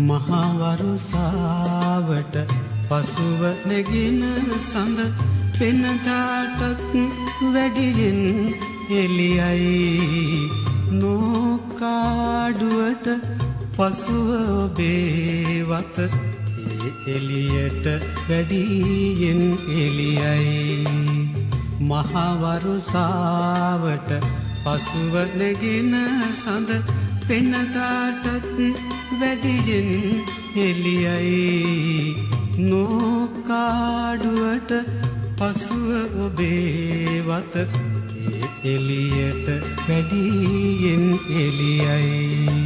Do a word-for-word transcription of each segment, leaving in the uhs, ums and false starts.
මහවරුසාවට පසුව නැගින සඳ පෙනදාටත් වැඩියෙන් එළියයි නෝකාඩුවට පසුව ඔබේ වත එළියට වැඩියෙන් එළියයි මහවරුසාවට පසුව නැගින සඳ පෙනදාටත් වැඩියෙන් එළියයි නෝකාඩුවට පසුව ඔබේ වත එළියට වැඩියෙන් එළියයි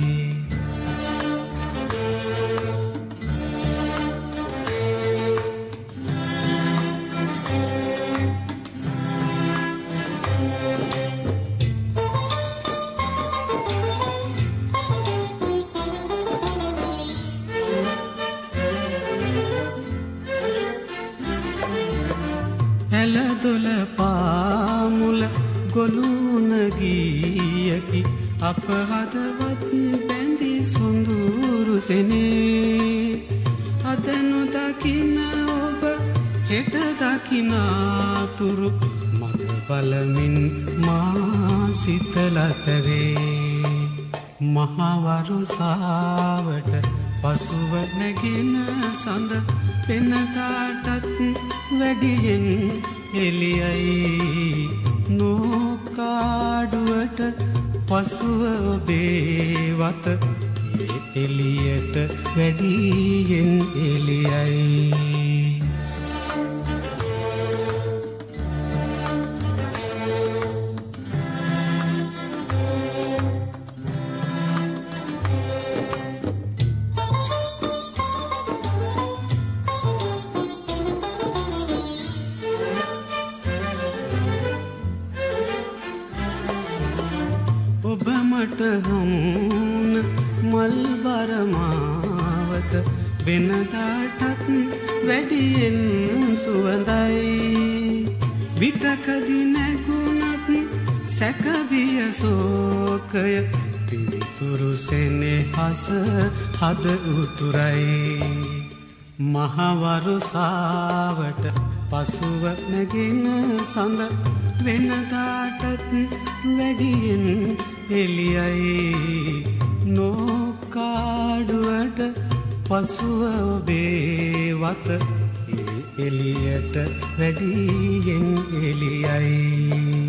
ඇලදොල පාමුල ගොලුන ගීයකි අප හදවත් බැඳි සොඳුරු සෙනේ අදනු දකින ඔබ හෙට දකිනාතුරු මග බලමින් මා සිතලතරේ මහවරුසාවට පසුව නැගෙන සඳ පෙනදාටත් වැඩියෙන් එළියයි නෝකාඩුවට පසුව ඔබේ වත එළියට වැඩියෙන් එළියයි ඔබ මට හමුන මල් බරමාවත වෙනදාටත් වැඩියෙන් සුවඳයි විටකදි නැගුණත් සැකවිය සෝකය පිරිතුරු සෙනෙහස හද උතුරයි මහවරුසාවට පසුව නැගෙන සඳ වෙනදාටත් වැඩියෙන් එළියයි නෝකාඩුවට පසුව ඔබේ වත එළියට වැඩියෙන් එළියයි